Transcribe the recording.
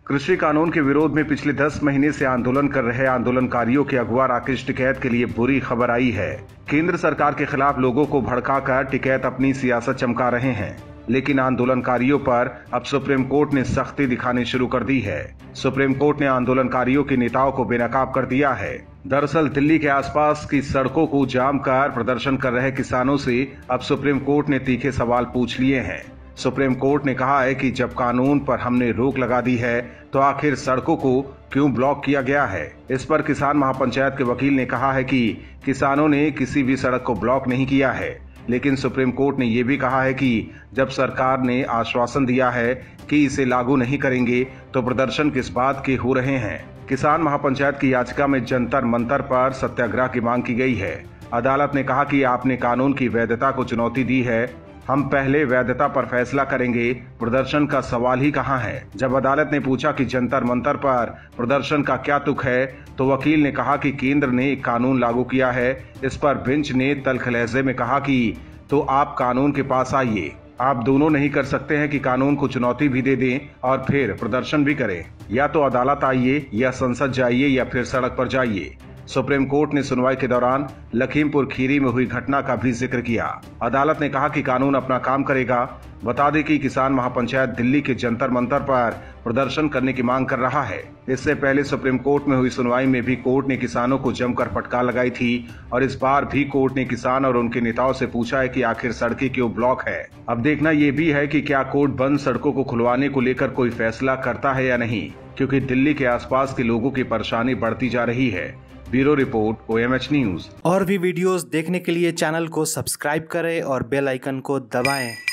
कृषि कानून के विरोध में पिछले 10 महीने से आंदोलन कर रहे आंदोलनकारियों के अगवा राकेश टिकैत के लिए बुरी खबर आई है। केंद्र सरकार के खिलाफ लोगों को भड़काकर टिकैत अपनी सियासत चमका रहे हैं, लेकिन आंदोलनकारियों पर अब सुप्रीम कोर्ट ने सख्ती दिखानी शुरू कर दी है। सुप्रीम कोर्ट ने आंदोलनकारियों के नेताओं को बेनकाब कर दिया है। दरअसल दिल्ली के आसपास की सड़कों को जाम कर प्रदर्शन कर रहे किसानों से अब सुप्रीम कोर्ट ने तीखे सवाल पूछ लिए हैं। सुप्रीम कोर्ट ने कहा है कि जब कानून पर हमने रोक लगा दी है तो आखिर सड़कों को क्यों ब्लॉक किया गया है। इस पर किसान महापंचायत के वकील ने कहा है कि किसानों ने किसी भी सड़क को ब्लॉक नहीं किया है, लेकिन सुप्रीम कोर्ट ने यह भी कहा है कि जब सरकार ने आश्वासन दिया है कि इसे लागू नहीं करेंगे तो प्रदर्शन किस बात के हो रहे हैं। किसान महापंचायत की याचिका में जंतर मंतर पर सत्याग्रह की मांग की गई है। अदालत ने कहा कि आपने कानून की वैधता को चुनौती दी है, हम पहले वैधता पर फैसला करेंगे, प्रदर्शन का सवाल ही कहां है। जब अदालत ने पूछा कि जंतर मंतर पर प्रदर्शन का क्या तुक है, तो वकील ने कहा कि केंद्र ने एक कानून लागू किया है। इस पर बेंच ने तल्ख लहजे में कहा कि तो आप कानून के पास आइए, आप दोनों नहीं कर सकते हैं कि कानून को चुनौती भी दे दें और फिर प्रदर्शन भी करें। या तो अदालत आइए, या संसद जाइए, या फिर सड़क पर जाइए। सुप्रीम कोर्ट ने सुनवाई के दौरान लखीमपुर खीरी में हुई घटना का भी जिक्र किया। अदालत ने कहा कि कानून अपना काम करेगा। बता दें कि किसान महापंचायत दिल्ली के जंतर मंतर पर प्रदर्शन करने की मांग कर रहा है। इससे पहले सुप्रीम कोर्ट में हुई सुनवाई में भी कोर्ट ने किसानों को जमकर फटकार लगाई थी और इस बार भी कोर्ट ने किसान और उनके नेताओं से पूछा है कि आखिर सड़कें क्यों ब्लॉक है। अब देखना ये भी है कि क्या कोर्ट बंद सड़कों को खुलवाने को लेकर कोई फैसला करता है या नहीं, क्योंकि दिल्ली के आसपास के लोगों की परेशानी बढ़ती जा रही है। Bureau report, OMH news. और भी वीडियोस देखने के लिए चैनल को सब्सक्राइब करें और बेल आइकन को दबाएं।